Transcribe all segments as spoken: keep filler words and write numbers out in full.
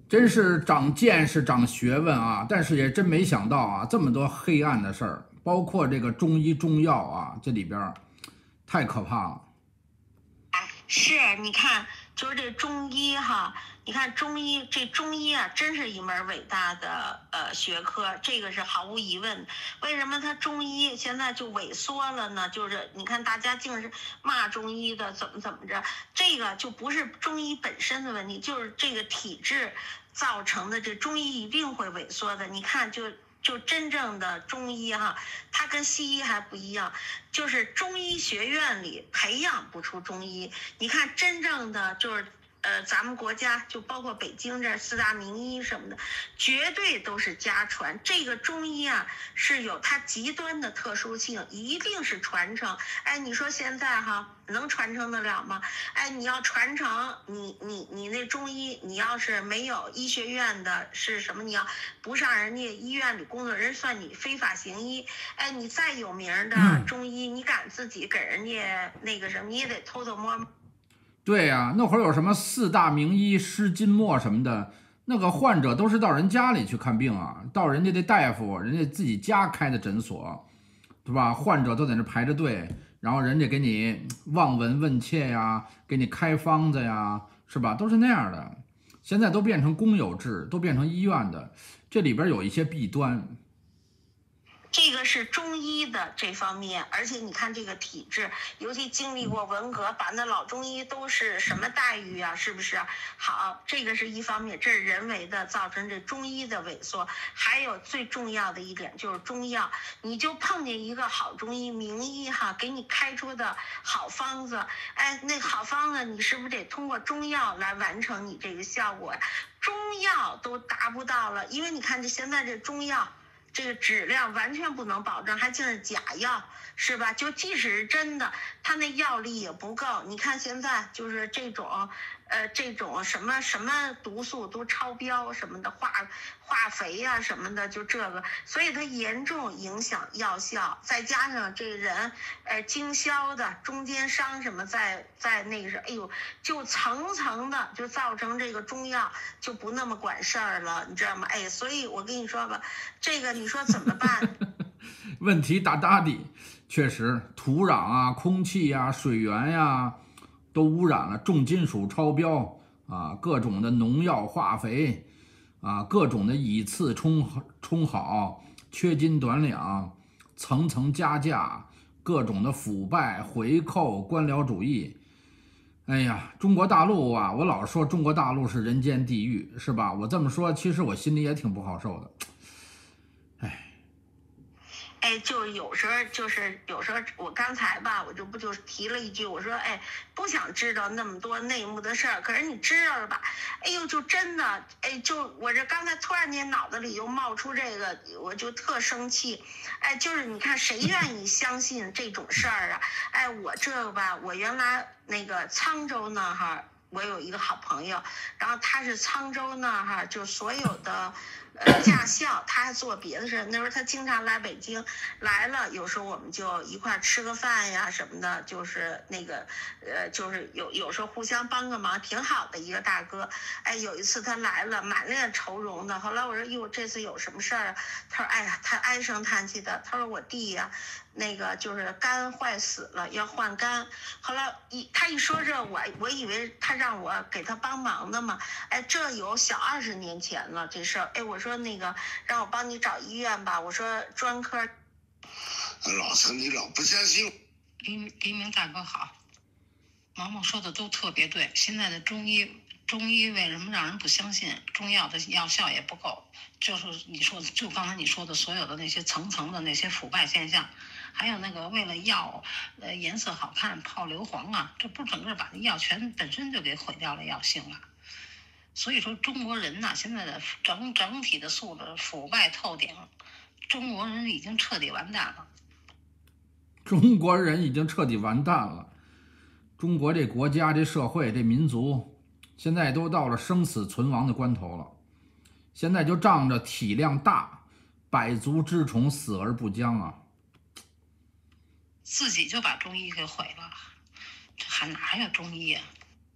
真是长见识、长学问啊！但是也真没想到啊，这么多黑暗的事儿，包括这个中医中药啊，这里边太可怕了。 是，你看，就是这中医哈，你看中医这中医啊，真是一门伟大的呃学科，这个是毫无疑问。为什么它中医现在就萎缩了呢？就是你看大家净是骂中医的，怎么怎么着，这个就不是中医本身的问题，就是这个体制造成的，这中医一定会萎缩的。你看就。就真正的中医哈，它跟西医还不一样，就是中医学院里培养不出中医。你看真正的就是呃，咱们国家就包括北京这四大名医什么的，绝对都是家传。这个中医啊是有它极端的特殊性，一定是传承。哎，你说现在哈能传承得了吗？哎，你要传承，你你你那中医，你要是没有医学院的是什么？你要不上人家医院里工作，人算你非法行医。哎，你再有名的中医，你敢自己给人家那个什么，你也得偷偷摸摸。 对呀、啊，那会儿有什么四大名医、施金墨什么的，那个患者都是到人家里去看病啊，到人家的大夫，人家自己家开的诊所，对吧？患者都在那排着队，然后人家给你望闻问切呀，给你开方子呀，是吧？都是那样的。现在都变成公有制，都变成医院的，这里边有一些弊端。 这个是中医的这方面，而且你看这个体制，尤其经历过文革，把那老中医都是什么待遇啊？是不是？好，这个是一方面，这是人为的造成这中医的萎缩。还有最重要的一点就是中药，你就碰见一个好中医、名医哈，给你开出的好方子，哎，那好方子你是不是得通过中药来完成你这个效果呀？中药都达不到了，因为你看这现在这中药。这个质量完全不能保证，还竟是假药，是吧？就即使是真的，它那药力也不够。你看现在就是这种，呃，这种什么什么毒素都超标什么的，化化肥呀、啊、什么的，就这个，所以它严重影响药效。再加上这人，呃，经销的中间商什么在在那个是，哎呦，就层层的就造成这个中药就不那么管事儿了，你知道吗？哎，所以我跟你说吧，这个你说怎么办？ 问题大大的，确实，土壤啊、空气呀、啊、水源呀、啊，都污染了，重金属超标啊，各种的农药、化肥啊，各种的以次充充好，缺斤短两，层层加价，各种的腐败、回扣、官僚主义。哎呀，中国大陆啊，我老说中国大陆是人间地狱，是吧？我这么说，其实我心里也挺不好受的。 哎，就有时候就是有时候我刚才吧，我就不就提了一句，我说哎，不想知道那么多内幕的事儿，可是你知道了吧？哎呦，就真的，哎，就我这刚才突然间脑子里又冒出这个，我就特生气。哎，就是你看谁愿意相信这种事儿啊？哎，我这个吧，我原来那个沧州呢哈。我有一个好朋友，然后他是沧州那儿哈，就所有的，呃，驾校，他还做别的事。那时候他经常来北京，来了，有时候我们就一块吃个饭呀什么的，就是那个，呃，就是有有时候互相帮个忙，挺好的一个大哥。哎，有一次他来了，满脸愁容的。后来我说，哟，这次有什么事儿啊？他说，哎呀，他唉声叹气的。他说我弟呀。那个就是肝坏死了，要换肝。后来一他一说这，我我以为他让我给他帮忙的嘛。哎，这有小二十年前了这事儿。哎，我说那个让我帮你找医院吧，我说专科。 老陈，你老不相信。 黎黎明大哥好，毛毛说的都特别对。现在的中医，中医为什么让人不相信？中药的药效也不够，就是你说的，就刚才你说的所有的那些层层的那些腐败现象。还有那个为了药，呃，颜色好看泡硫磺啊，这不整个把那药全本身就给毁掉了药性了。所以说中国人呐，现在的整整体的素质腐败透顶，中国人已经彻底完蛋了。 中国人已经彻底完蛋了，中国这国家、这社会、这民族，现在都到了生死存亡的关头了。现在就仗着体量大，百足之虫，死而不僵啊！ 自己就把中医给毁了，这还哪有中医啊？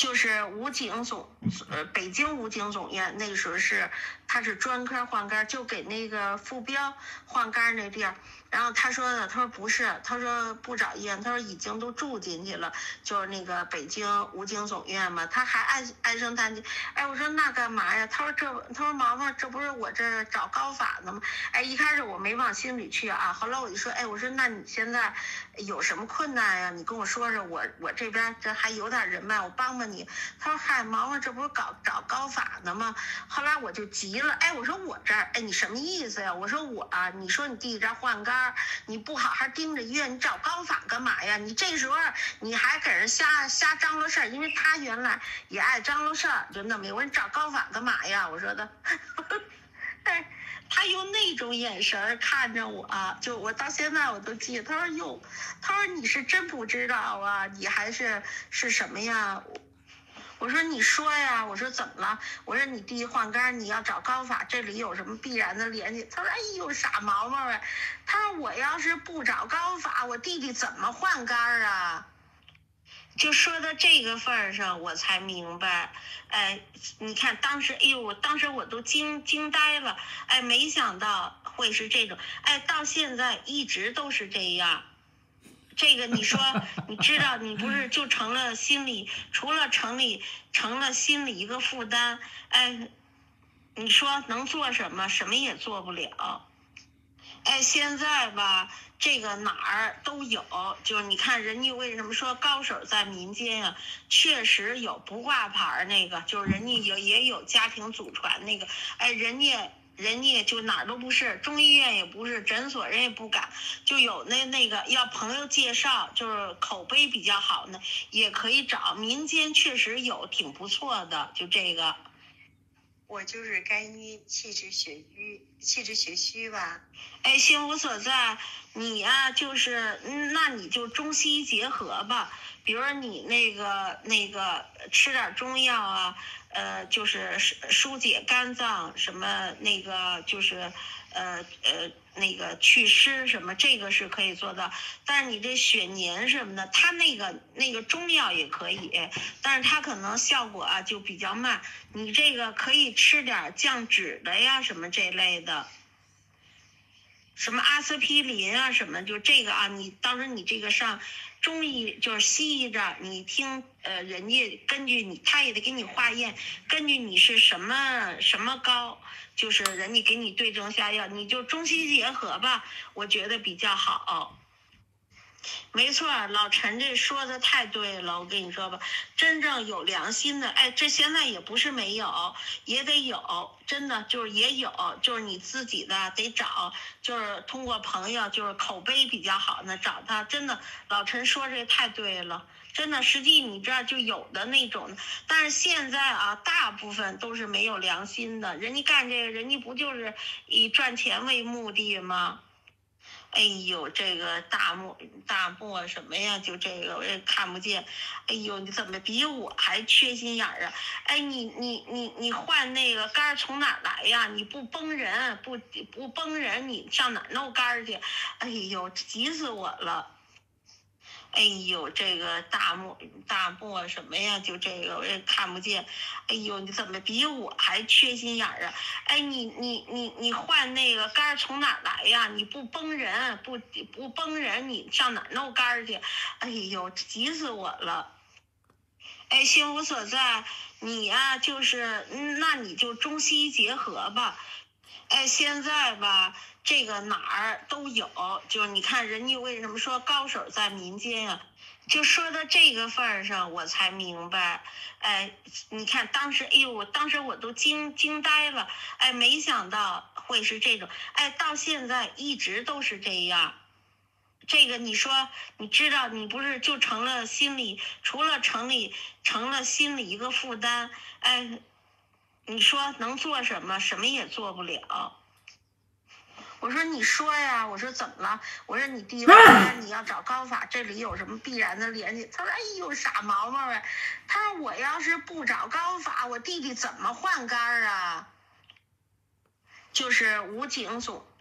就是武警总，呃，北京武警总院那个时候是，他是专科换肝，就给那个傅彪换肝那地儿。然后他说的，他说不是，他说不找医院，他说已经都住进去了，就是那个北京武警总院嘛。他还唉唉声叹气，哎，我说那干嘛呀？他说这，他说毛毛，这不是我这找高法呢吗？哎，一开始我没往心里去啊，后来我就说，哎，我说那你现在有什么困难呀？你跟我说说，我我这边这还有点人脉，我帮帮你。他说嗨，毛毛这不是搞找高法呢吗？后来我就急了，哎，我说我这儿，哎，你什么意思呀？我说我啊，你说你弟弟这儿换肝。你不好好盯着医院，你找高法干嘛呀？你这时候你还给人瞎瞎张罗事儿，因为他原来也爱张罗事儿，就那么我说你找高法干嘛呀？我说的，但他用那种眼神看着我，就我到现在我都记得。他说哟，他说你是真不知道啊，你还是是什么呀？我说你说呀，我说怎么了？我说你弟弟换肝，你要找高法，这里有什么必然的联系？他说哎呦傻毛毛啊，他说我要是不找高法，我弟弟怎么换肝啊？就说到这个份儿上，我才明白，哎，你看当时，哎呦，我当时我都惊惊呆了，哎，没想到会是这种，哎，到现在一直都是这样。这个你说，你知道，你不是就成了心理，除了成理成了心理一个负担，哎，你说能做什么？什么也做不了。哎，现在吧，这个哪儿都有，就是你看人家为什么说高手在民间啊？确实有不挂牌那个，就是人家有也有家庭祖传那个，哎，人家。人家就哪儿都不是，中医院也不是，诊所人也不敢，就有那那个要朋友介绍，就是口碑比较好呢，也可以找民间确实有挺不错的，就这个。 我就是肝郁气滞血瘀，气滞血虚吧。 哎，心无所在，你呀、啊、就是，嗯，那你就中西医结合吧，比如说你那个那个吃点中药啊。呃，就是疏解肝脏什么那个就是，呃呃那个祛湿什么，这个是可以做到。但是你这血粘什么的，它那个那个中药也可以，但是它可能效果啊就比较慢。你这个可以吃点降脂的呀，什么这类的。什么阿司匹林啊，什么就这个啊，你当时你这个上中医就是西医这儿，你听呃人家根据你，他也得给你化验，根据你是什么什么高，就是人家给你对症下药，你就中西结合吧，我觉得比较好。没错，老陈这说的太对了，我跟你说吧，真正有良心的，哎，这现在也不是没有，也得有，真的就是也有，就是你自己的得找，就是通过朋友，就是口碑比较好的找他，真的，老陈说这太对了，真的，实际你这儿就有的那种，但是现在啊，大部分都是没有良心的，人家干这个，人家不就是以赚钱为目的吗？哎呦，这个大漠大漠什么呀？就这个我也看不见。哎呦，你怎么比我还缺心眼儿啊？哎，你你你你换那个肝从哪儿来呀？你不崩人，不不崩人，你上哪儿弄肝去？哎呦，急死我了！哎呦，这个大漠大漠什么呀？就这个我也看不见。哎呦，你怎么比我还缺心眼儿啊？哎，你你你你换那个肝从哪儿来呀？你不崩人，不不崩人，你上哪儿弄肝去？哎呦，急死我了！哎，心无所在，你呀、啊、就是，嗯，那你就中西医结合吧。哎，现在吧，这个哪儿都有，就是你看人家为什么说高手在民间啊？就说到这个份儿上，我才明白，哎，你看当时，哎呦，我当时我都惊惊呆了，哎，没想到会是这种，哎，到现在一直都是这样。这个你说，你知道，你不是就成了心理，除了成理成了心理一个负担，哎。你说能做什么？什么也做不了。我说你说呀，我说怎么了？我说你弟弟你要找高法，这里有什么必然的联系？他说哎呦傻毛毛啊，他说我要是不找高法，我弟弟怎么换肝啊？就是武警总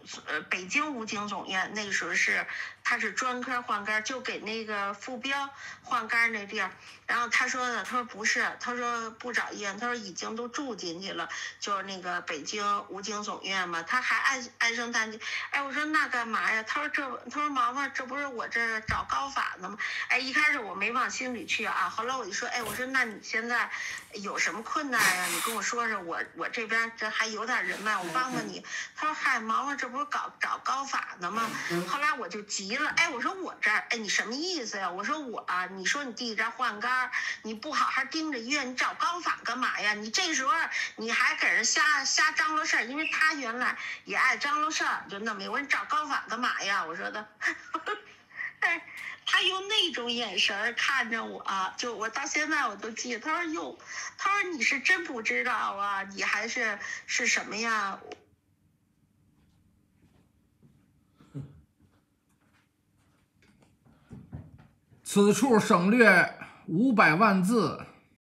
呃，北京武警总院那个时候是，他是专科换肝，就给那个傅彪换肝那地儿。然后他说的，他说不是，他说不找医院，他说已经都住进去了，就是那个北京武警总院嘛。他还唉唉声叹气，哎，我说那干嘛呀？他说这，他说毛毛，这不是我这找高法呢吗？哎，一开始我没往心里去啊，后来我就说，哎，我说那你现在有什么困难呀？你跟我说说，我我这边这还有点人脉，我帮帮你。他说嗨，毛毛这不是搞找高法呢吗？后来我就急了，哎，我说我这儿，哎，你什么意思呀？我说我啊，你说你弟弟这换肝，你不好好盯着医院，你找高法干嘛呀？你这时候你还给人瞎瞎张罗事儿，因为他原来也爱张罗事儿，就那么我说你找高法干嘛呀？我说的，哎，他用那种眼神看着我、啊，就我到现在我都记得。他说哟，他说你是真不知道啊，你还是是什么呀？ 此处省略五百万字。